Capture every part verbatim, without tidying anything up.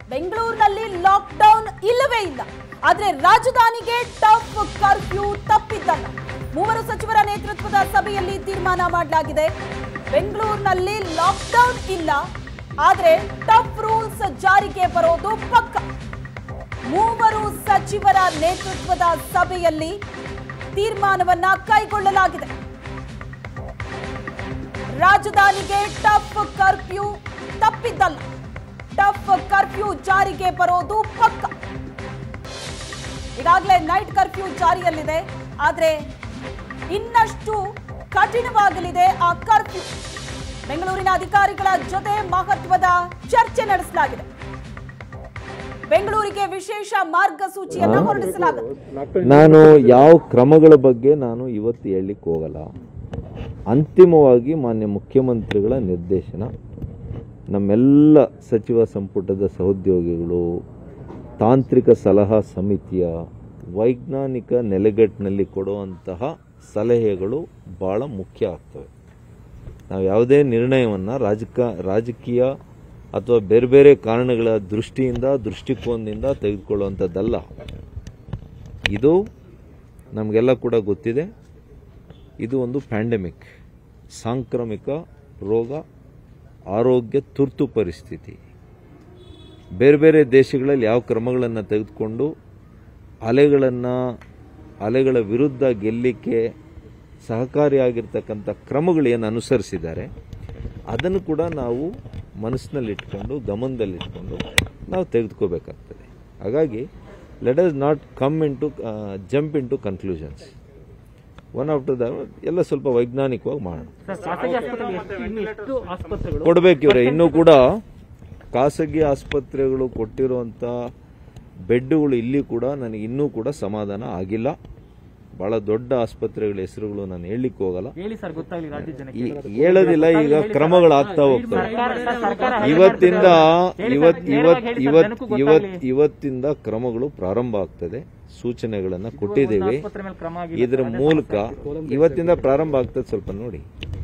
ಬೆಂಗಳೂರಿನಲ್ಲಿ ಲಾಕ್ಡೌನ್ ಇಲ್ಲವೇ ಇಲ್ಲ. ಆದರೆ ರಾಜಧಾನಿಗೆ ಟಫ್ ಕರ್ಫ್ಯೂ ತಪ್ಪಿದ್ದಲ್ಲ. ಮೂವರು ಸಚಿವರ ನೇತೃತ್ವದ ಸಭೆಯಲ್ಲಿ ತೀರ್ಮಾನ ಮಾಡಲಾಗಿದೆ. ಬೆಂಗಳೂರಿನಲ್ಲಿ ಲಾಕ್ಡೌನ್ ಇಲ್ಲ, ಆದರೆ ಟಫ್ ರೂಲ್ಸ್ ಜಾರಿಗೆ ಬರೋದು ಪಕ್ಕ. ಮೂವರು ಸಚಿವರ ನೇತೃತ್ವದ ಸಭೆಯಲ್ಲಿ ತೀರ್ಮಾನವನ್ನ ಕೈಗೊಳ್ಳಲಾಗಿದೆ. ರಾಜಧಾನಿಗೆ ಟಫ್ ಕರ್ಫ್ಯೂ ತಪ್ಪಿದ್ದಲ್ಲ, ಟಫ್ ಕರ್ಫ್ಯೂ ಜಾರಿಗೆ ಬರೋದು ಪಕ್ಕ. ಈಗಾಗಲೇ ನೈಟ್ ಕರ್ಫ್ಯೂ ಜಾರಿಯಲ್ಲಿದೆ, ಆದರೆ ಇನ್ನಷ್ಟು ಕಠಿಣವಾಗಲಿದೆ ಆ ಕರ್ಫ್ಯೂ. ಬೆಂಗಳೂರಿನ ಅಧಿಕಾರಿಗಳ ಜೊತೆ ಮಹತ್ವದ ಚರ್ಚೆ ನಡೆಸಲಾಗಿದೆ. ಬೆಂಗಳೂರಿಗೆ ವಿಶೇಷ ಮಾರ್ಗಸೂಚಿಯನ್ನು ಹೊರಡಿಸಲಾಗಿದೆ. ನಾನು ಯಾವ ಕ್ರಮಗಳ ಬಗ್ಗೆ ನಾನು ಇವತ್ತು ಹೇಳಲಿಕ್ಕೆ ಹೋಗಲ್ಲ. ಅಂತಿಮವಾಗಿ ಮಾನ್ಯ ಮುಖ್ಯಮಂತ್ರಿಗಳ ನಿರ್ದೇಶನ, ನಮ್ಮೆಲ್ಲ ಸಚಿವ ಸಂಪುಟದ ಸಹೋದ್ಯೋಗಿಗಳು, ತಾಂತ್ರಿಕ ಸಲಹಾ ಸಮಿತಿಯ ವೈಜ್ಞಾನಿಕ ನೆಲೆಗಟ್ಟಿನಲ್ಲಿ ಕೊಡುವಂತಹ ಸಲಹೆಗಳು ಭಾಳ ಮುಖ್ಯ ಆಗ್ತವೆ. ನಾವು ಯಾವುದೇ ನಿರ್ಣಯವನ್ನು ರಾಜಕ ರಾಜಕೀಯ ಅಥವಾ ಬೇರೆ ಬೇರೆ ಕಾರಣಗಳ ದೃಷ್ಟಿಯಿಂದ ದೃಷ್ಟಿಕೋನದಿಂದ ತೆಗೆದುಕೊಳ್ಳುವಂಥದ್ದಲ್ಲ. ಇದು ನಮಗೆಲ್ಲ ಕೂಡ ಗೊತ್ತಿದೆ. ಇದು ಒಂದು ಪ್ಯಾಂಡಮಿಕ್, ಸಾಂಕ್ರಾಮಿಕ ರೋಗ, ಆರೋಗ್ಯ ತುರ್ತು ಪರಿಸ್ಥಿತಿ. ಬೇರೆ ಬೇರೆ ದೇಶಗಳಲ್ಲಿ ಯಾವ ಕ್ರಮಗಳನ್ನು ತೆಗೆದುಕೊಂಡು ಅಲೆಗಳನ್ನು ಅಲೆಗಳ ವಿರುದ್ಧ ಗೆಲ್ಲಲಿಕ್ಕೆ ಸಹಕಾರಿಯಾಗಿರ್ತಕ್ಕಂಥ ಕ್ರಮಗಳು ಏನು ಅನುಸರಿಸಿದ್ದಾರೆ ಅದನ್ನು ಕೂಡ ನಾವು ಮನಸ್ಸಿನಲ್ಲಿಟ್ಕೊಂಡು ಗಮನದಲ್ಲಿಟ್ಕೊಂಡು ನಾವು ತೆಗೆದುಕೋಬೇಕಾಗ್ತದೆ. ಹಾಗಾಗಿ let us not come in to jump in to conclusions. One after the ಎಲ್ಲ ಸ್ವಲ್ಪ ವೈಜ್ಞಾನಿಕವಾಗಿ ಮಾಡೋಣ. ಕೊಡಬೇಕಿವ್ರೆ ಇನ್ನೂ ಕೂಡ ಖಾಸಗಿ ಆಸ್ಪತ್ರೆಗಳು ಕೊಟ್ಟಿರುವಂಥ ಬೆಡ್ಗಳು ಇಲ್ಲಿ ಕೂಡ ನನಗೆ ಇನ್ನೂ ಕೂಡ ಸಮಾಧಾನ ಆಗಿಲ್ಲ. ಬಹಳ ದೊಡ್ಡ ಆಸ್ಪತ್ರೆಗಳ ಹೆಸರುಗಳು ನಾನು ಹೇಳಲಿಕ್ಕೆ ಹೋಗಲ್ಲ, ಹೇಳೋದಿಲ್ಲ. ಈಗ ಕ್ರಮಗಳಾಗ್ತಾ ಹೋಗ್ತವೆ. ಇವತ್ತಿಂದ ಇವತ್ ಇವತ್ ಇವತ್ ಇವತ್ ಇವತ್ತಿಂದ ಕ್ರಮಗಳು ಪ್ರಾರಂಭ ಆಗ್ತದೆ. ಸೂಚನೆಗಳನ್ನು ಕೊಟ್ಟಿದ್ದೇವೆ. ಇದರ ಮೂಲಕ ಇವತ್ತಿಂದ ಪ್ರಾರಂಭ ಆಗ್ತದೆ. ಸ್ವಲ್ಪ ನೋಡಿ.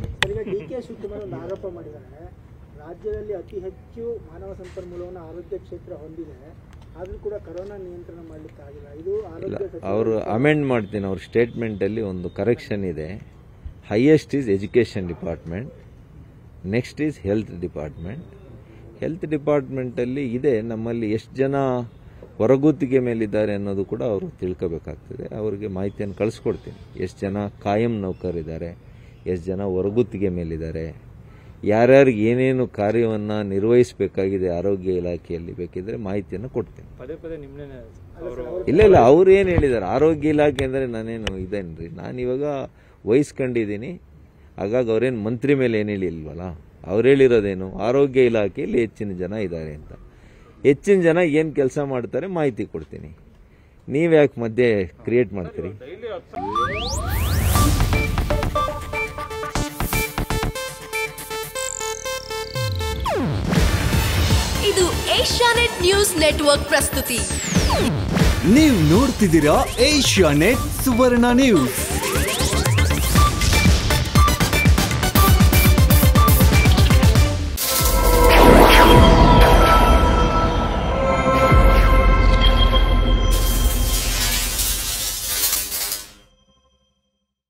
ರಾಜ್ಯದಲ್ಲಿ ಅತಿ ಹೆಚ್ಚು ಮಾನವ ಸಂಪನ್ಮೂಲವನ್ನು ಆರೋಗ್ಯ ಕ್ಷೇತ್ರ ಹೊಂದಿದೆ, ಆದರೂ ಕೂಡ ಕೊರೋನಾ ನಿಯಂತ್ರಣ ಮಾಡಲಿಕ್ಕೆ ಆಗಿಲ್ಲ. ಇದು ಆರೋಗ್ಯ ಅವರು ಅಮೆಂಡ್ ಮಾಡ್ತೀನಿ. ಅವ್ರ ಸ್ಟೇಟ್ಮೆಂಟಲ್ಲಿ ಒಂದು ಕರೆಕ್ಷನ್ ಇದೆ. Highest is education department, next is health department. Health ಡಿಪಾರ್ಟ್ಮೆಂಟಲ್ಲಿ ಇದೆ ನಮ್ಮಲ್ಲಿ ಎಷ್ಟು ಜನ ಹೊರಗುತ್ತಿಗೆ ಮೇಲಿದ್ದಾರೆ ಅನ್ನೋದು ಕೂಡ ಅವರು ತಿಳ್ಕೋಬೇಕಾಗ್ತದೆ. ಅವರಿಗೆ ಮಾಹಿತಿಯನ್ನು ಕಳಿಸ್ಕೊಡ್ತೀನಿ. ಎಷ್ಟು ಜನ ಕಾಯಂ ನೌಕರಿದ್ದಾರೆ, ಎಷ್ಟು ಜನ ಹೊರಗುತ್ತಿಗೆ ಮೇಲಿದ್ದಾರೆ, ಯಾರ್ಯಾರಿಗೆ ಏನೇನು ಕಾರ್ಯವನ್ನು ನಿರ್ವಹಿಸಬೇಕಾಗಿದೆ ಆರೋಗ್ಯ ಇಲಾಖೆಯಲ್ಲಿ ಬೇಕಿದ್ರೆ ಮಾಹಿತಿಯನ್ನು ಕೊಡ್ತೀನಿ. ಇಲ್ಲ ಇಲ್ಲ ಅವ್ರು ಏನು ಹೇಳಿದ್ದಾರೆ, ಆರೋಗ್ಯ ಇಲಾಖೆ ಅಂದರೆ ನಾನೇನು ಇದೇನ್ರಿ, ನಾನು ಇವಾಗ ವಹಿಸ್ಕೊಂಡಿದ್ದೀನಿ. ಹಾಗಾಗಿ ಅವ್ರೇನು ಮಂತ್ರಿ ಮೇಲೆ ಏನು ಹೇಳಿಲ್ವಲ್ಲ. ಅವ್ರು ಹೇಳಿರೋದೇನು, ಆರೋಗ್ಯ ಇಲಾಖೆಯಲ್ಲಿ ಹೆಚ್ಚಿನ ಜನ ಇದ್ದಾರೆ ಅಂತ. ಹೆಚ್ಚಿನ ಜನ ಏನು ಕೆಲಸ ಮಾಡ್ತಾರೆ ಮಾಹಿತಿ ಕೊಡ್ತೀನಿ. ನೀವ್ಯಾಕೆ ಮಧ್ಯೆ ಕ್ರಿಯೇಟ್ ಮಾಡ್ತೀರಿ? ಇದು ಏಷ್ಯಾನೆಟ್ ನ್ಯೂಸ್ ನೆಟ್ವರ್ಕ್ ಪ್ರಸ್ತುತಿ. ನೀವು ನೋಡ್ತಿದ್ದೀರಾ ಏಷ್ಯಾನೆಟ್ ಸುವರ್ಣ ನ್ಯೂಸ್.